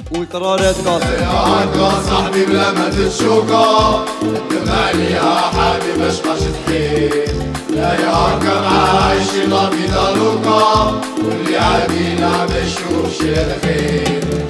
وطرارات قاصر يا صاحبي بلا ما تتشوكا قدم عليها حبيب باش باش تحيد لا يهكا معايش لا بيضالوكا واللي عابينا باش يشوفش الخير